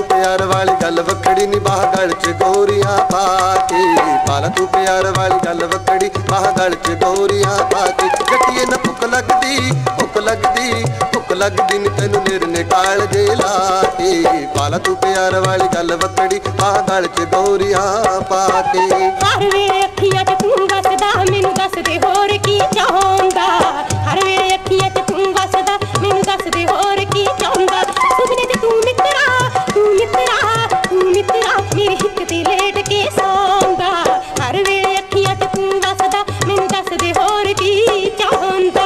प्यार वाली गल वखड़ी नी बाह गल च गोरियां पाके, पाला तू प्यार वाली गल वखड़ी बाह गल च गोरियां पाके। जट्टिए न भुख लगदी भुख लगदी भुख लगदी नी तैनू निरने काल जे लाके, पाला तू प्यार वाली गल वखड़ी बाह गल च गोरियां पाके। हर वेले अखियां च तू वसदा मैनू दस दे होर की चाहुंदा, हर वेले अखियां च तू वसदा मैनू दस दे होर की चाहुंदा। सुपने च तू मित्तरा तू मित्तरा तू मित्तरा मेरे हिक ते लेट के सौंदा, हर वेले अखियां च तू वसदा मैनू दस दे होर की चाहुंदा।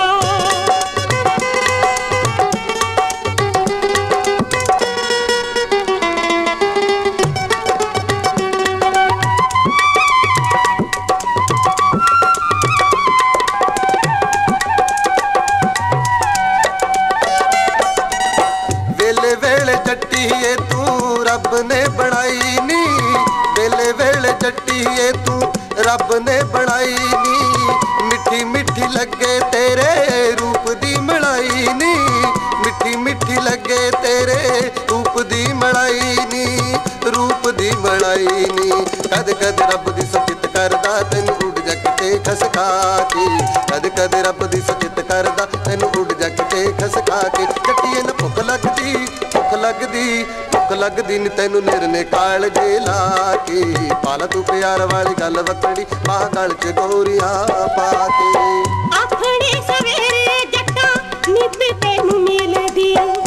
वेले वेले जट्टीए तू रब ने बनाई नी, वेले वेले जट्टीए तू रब ने बनाई नी। मिठी मिठी लगे तेरे रूप दी मलाई नी, मिठी मिठी लगे तेरे रूप दी मलाई नी, रूप दी मलाई नी। कद कद रब दी सचित करदा तैनू उड़ जा किते खसका के, कद कद रब दी सचित करदा तैनू उड़ जा किते खसका के। जट्टीए न भुख लगदी भुख लगदी भुख लगदी नी तैनू निरने काल जे लाके, पाला तू प्यार वाली गल वखड़ी बाह गल च गोरियां पाके। आखणे सवेरे जट्टा नित तैनू मिलदी